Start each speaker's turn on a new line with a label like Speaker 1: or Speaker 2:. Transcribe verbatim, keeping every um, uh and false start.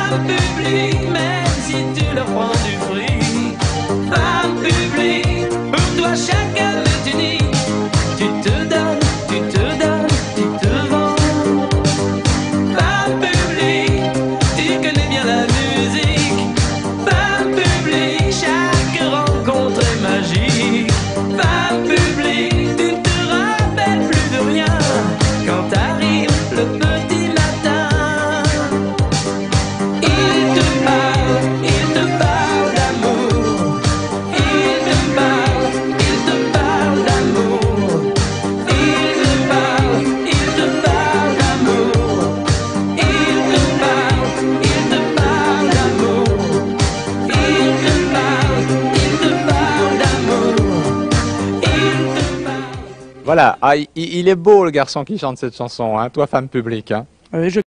Speaker 1: Femme publique, même si tu leur prends du fruit. Femme publique, pour toi chacun est unique. Tu te donnes, tu te donnes, tu te vends. Femme publique, tu connais bien la musique. Femme publique, chaque rencontre est magique. Femme publique, tu ne te rappelles plus de rien quand t'arrive le petit matin. Il te parle, il te parle d'amour. Il te parle, il te parle d'amour. Il te parle, il te parle d'amour. Il te parle, il te parle d'amour. Il te parle, il te parle d'amour. Il te parle.
Speaker 2: Voilà, ah, il, il est beau le garçon qui chante cette chanson, hein, toi femme publique. Hein.
Speaker 3: Oui, je